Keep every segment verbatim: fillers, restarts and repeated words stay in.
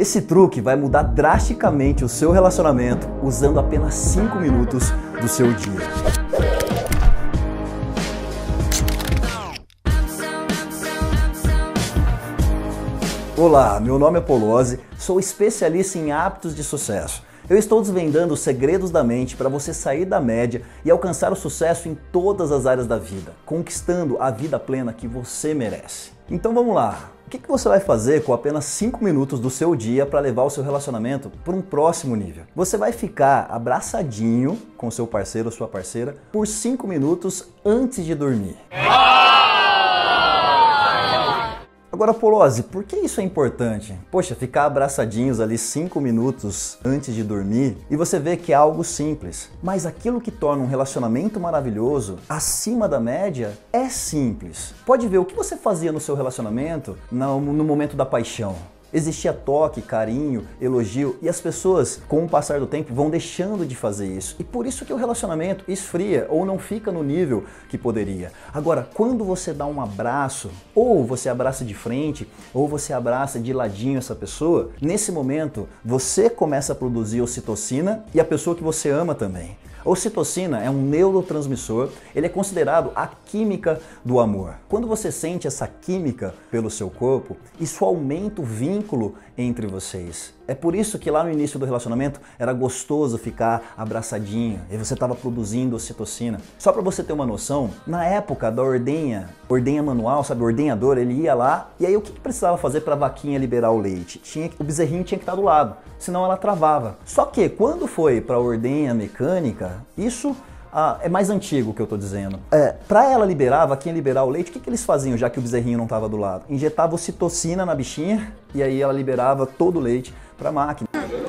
Esse truque vai mudar drasticamente o seu relacionamento usando apenas cinco minutos do seu dia. Olá, meu nome é Polozzi, sou especialista em hábitos de sucesso. Eu estou desvendando os segredos da mente para você sair da média e alcançar o sucesso em todas as áreas da vida, conquistando a vida plena que você merece. Então vamos lá! O que você vai fazer com apenas cinco minutos do seu dia para levar o seu relacionamento para um próximo nível? Você vai ficar abraçadinho com seu parceiro ou sua parceira por cinco minutos antes de dormir. Agora, Polozzi, por que isso é importante? Poxa, ficar abraçadinhos ali cinco minutos antes de dormir e você vê que é algo simples. Mas aquilo que torna um relacionamento maravilhoso, acima da média, é simples. Pode ver o que você fazia no seu relacionamento no, no momento da paixão. Existia toque, carinho, elogio e as pessoas, com o passar do tempo, vão deixando de fazer isso. E por isso que o relacionamento esfria ou não fica no nível que poderia. Agora, quando você dá um abraço, ou você abraça de frente, ou você abraça de ladinho essa pessoa, nesse momento você começa a produzir ocitocina e a pessoa que você ama também. A ocitocina é um neurotransmissor, ele é considerado a química do amor. Quando você sente essa química pelo seu corpo, isso aumenta o vínculo entre vocês. É por isso que lá no início do relacionamento era gostoso ficar abraçadinho e você estava produzindo ocitocina. Só para você ter uma noção, na época da ordenha, ordenha manual, sabe, ordenhador, ele ia lá e aí o que, que precisava fazer para a vaquinha liberar o leite? Tinha, o bezerrinho tinha que estar do lado, senão ela travava. Só que quando foi para a ordenha mecânica, isso ah, é mais antigo que eu estou dizendo. É, para ela liberar, a vaquinha liberar o leite, o que, que eles faziam já que o bezerrinho não estava do lado? Injetava ocitocina na bichinha e aí ela liberava todo o leite para a máquina.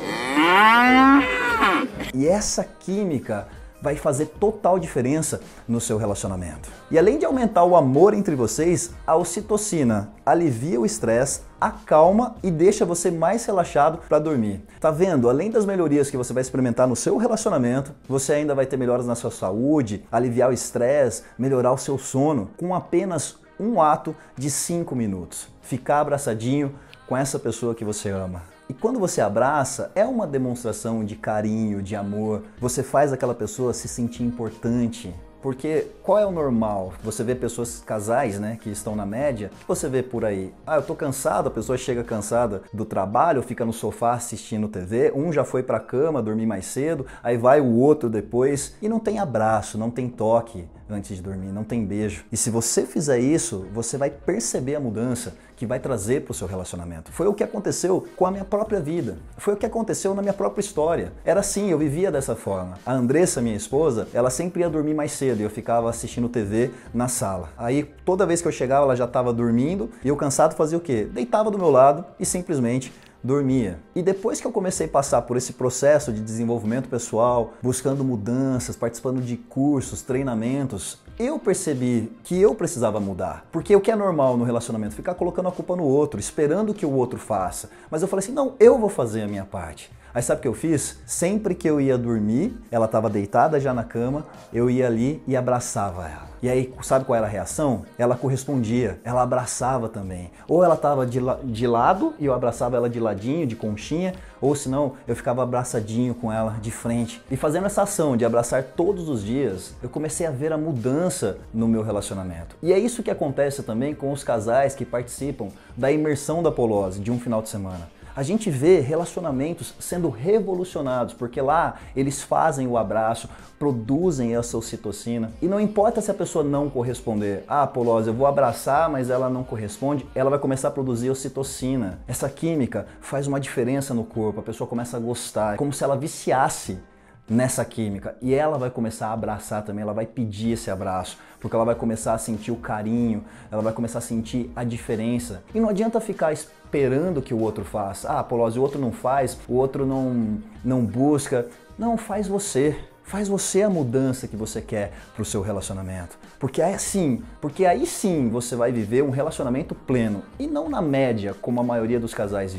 E essa química vai fazer total diferença no seu relacionamento. E além de aumentar o amor entre vocês, a ocitocina alivia o estresse, acalma e deixa você mais relaxado para dormir. Tá vendo? Além das melhorias que você vai experimentar no seu relacionamento, você ainda vai ter melhoras na sua saúde, aliviar o estresse, melhorar o seu sono, com apenas um ato de cinco minutos. Ficar abraçadinho com essa pessoa que você ama. E quando você abraça, é uma demonstração de carinho, de amor. Você faz aquela pessoa se sentir importante. Porque qual é o normal? Você vê pessoas, casais, né, que estão na média, o que você vê por aí? Ah, eu tô cansado, a pessoa chega cansada do trabalho, fica no sofá assistindo T V, um já foi pra cama, dormir mais cedo, aí vai o outro depois, e não tem abraço, não tem toque antes de dormir, não tem beijo. E se você fizer isso, você vai perceber a mudança que vai trazer para o seu relacionamento. Foi o que aconteceu com a minha própria vida. Foi o que aconteceu na minha própria história. Era assim, eu vivia dessa forma. A Andressa, minha esposa, ela sempre ia dormir mais cedo e eu ficava assistindo T V na sala. Aí, toda vez que eu chegava, ela já estava dormindo e eu cansado fazia o quê? Deitava do meu lado e simplesmente dormia. E depois que eu comecei a passar por esse processo de desenvolvimento pessoal, buscando mudanças, participando de cursos, treinamentos, eu percebi que eu precisava mudar. Porque o que é normal no relacionamento? Ficar colocando a culpa no outro, esperando que o outro faça. Mas eu falei assim, não, eu vou fazer a minha parte. Aí sabe o que eu fiz? Sempre que eu ia dormir, ela estava deitada já na cama, eu ia ali e abraçava ela. E aí, sabe qual era a reação? Ela correspondia, ela abraçava também. Ou ela estava de, la de lado e eu abraçava ela de ladinho, de conchinha, ou senão eu ficava abraçadinho com ela de frente. E fazendo essa ação de abraçar todos os dias, eu comecei a ver a mudança no meu relacionamento. E é isso que acontece também com os casais que participam da imersão da Polozzi de um final de semana. A gente vê relacionamentos sendo revolucionados, porque lá eles fazem o abraço, produzem essa ocitocina. E não importa se a pessoa não corresponder. Ah, Polozzi, eu vou abraçar, mas ela não corresponde. Ela vai começar a produzir ocitocina. Essa química faz uma diferença no corpo, a pessoa começa a gostar. É como se ela viciasse nessa química. E ela vai começar a abraçar também, ela vai pedir esse abraço, porque ela vai começar a sentir o carinho, ela vai começar a sentir a diferença. E não adianta ficar esperando que o outro faça. Ah, Polozzi, o outro não faz, o outro não, não busca. Não, faz você. Faz você a mudança que você quer para o seu relacionamento. Porque é assim, porque aí sim você vai viver um relacionamento pleno e não na média como a maioria dos casais vivem.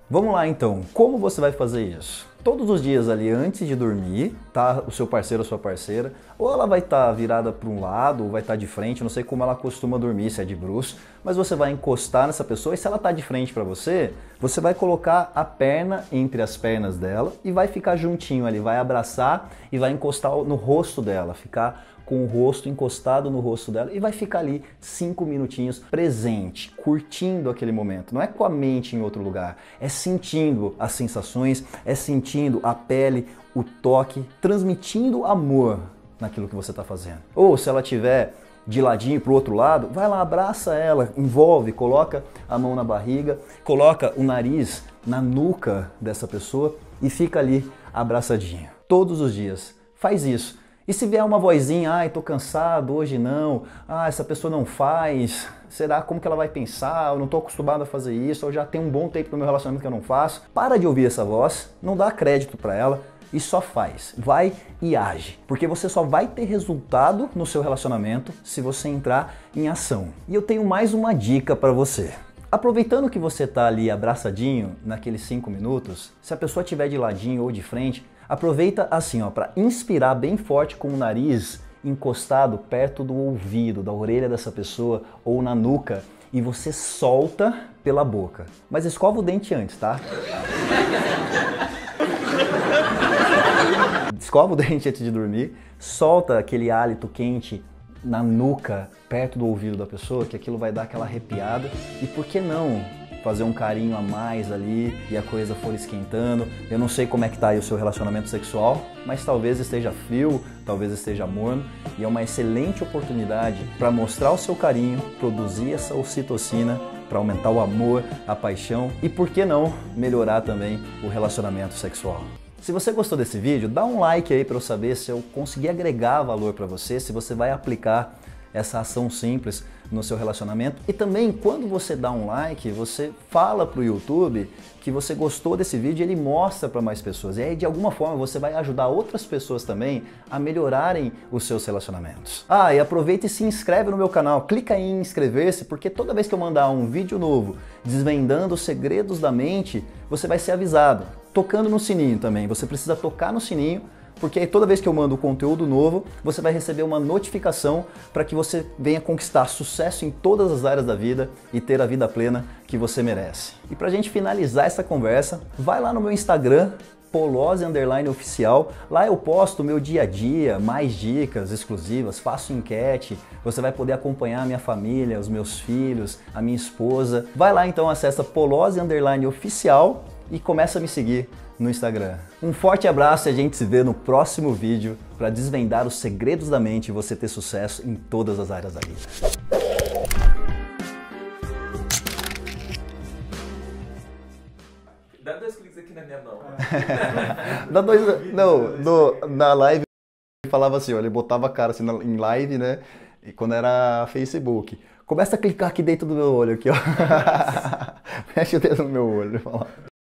Vamos lá então, como você vai fazer isso? Todos os dias ali antes de dormir, tá o seu parceiro ou sua parceira, ou ela vai estar tá virada para um lado, ou vai estar tá de frente, não sei como ela costuma dormir, se é de bruços, mas você vai encostar nessa pessoa e se ela está de frente para você, você vai colocar a perna entre as pernas dela e vai ficar juntinho ali, vai abraçar e vai encostar no rosto dela, ficar com o rosto encostado no rosto dela e vai ficar ali cinco minutinhos presente, curtindo aquele momento. Não é com a mente em outro lugar, é sentindo as sensações, é sentindo a pele, o toque, transmitindo amor naquilo que você está fazendo. Ou se ela tiver de ladinho para o outro lado, vai lá, abraça ela, envolve, coloca a mão na barriga, coloca o nariz na nuca dessa pessoa e fica ali abraçadinho. Todos os dias, faz isso. E se vier uma vozinha, ai, tô cansado, hoje não, ah, essa pessoa não faz, será como que ela vai pensar, eu não tô acostumado a fazer isso, eu já tenho um bom tempo no meu relacionamento que eu não faço. Para de ouvir essa voz, não dá crédito para ela e só faz, vai e age, porque você só vai ter resultado no seu relacionamento se você entrar em ação. E eu tenho mais uma dica para você. Aproveitando que você tá ali abraçadinho naqueles cinco minutos, se a pessoa estiver de ladinho ou de frente, aproveita assim, ó, para inspirar bem forte com o nariz encostado perto do ouvido, da orelha dessa pessoa ou na nuca e você solta pela boca. Mas escova o dente antes, tá? Escova o dente antes de dormir, solta aquele hálito quente na nuca, perto do ouvido da pessoa, que aquilo vai dar aquela arrepiada. E por que não fazer um carinho a mais ali e a coisa for esquentando? Eu não sei como é que tá aí o seu relacionamento sexual, mas talvez esteja frio, talvez esteja morno, e é uma excelente oportunidade para mostrar o seu carinho, produzir essa ocitocina, para aumentar o amor, a paixão e por que não melhorar também o relacionamento sexual. Se você gostou desse vídeo, dá um like aí para eu saber se eu consegui agregar valor para você, se você vai aplicar essa ação simples no seu relacionamento. E também, quando você dá um like, você fala para o YouTube que você gostou desse vídeo e ele mostra para mais pessoas. E aí, de alguma forma, você vai ajudar outras pessoas também a melhorarem os seus relacionamentos. Ah, e aproveita e se inscreve no meu canal. Clica em inscrever-se, porque toda vez que eu mandar um vídeo novo desvendando os segredos da mente, você vai ser avisado. Tocando no sininho também. Você precisa tocar no sininho, porque aí toda vez que eu mando conteúdo novo, você vai receber uma notificação para que você venha conquistar sucesso em todas as áreas da vida e ter a vida plena que você merece. E para a gente finalizar essa conversa, vai lá no meu Instagram, Polozzi underline oficial. Lá eu posto o meu dia a dia, mais dicas exclusivas, faço enquete, você vai poder acompanhar a minha família, os meus filhos, a minha esposa. Vai lá então, acessa Polozzi underline oficial e começa a me seguir no Instagram. Um forte abraço e a gente se vê no próximo vídeo para desvendar os segredos da mente e você ter sucesso em todas as áreas da vida. Dá dois cliques aqui na minha mão. Dá dois... Não, no, na live ele falava assim, ó, ele botava a cara assim na, em live, né? E quando era Facebook. Começa a clicar aqui dentro do meu olho, aqui, ó. Mexe o dedo no meu olho.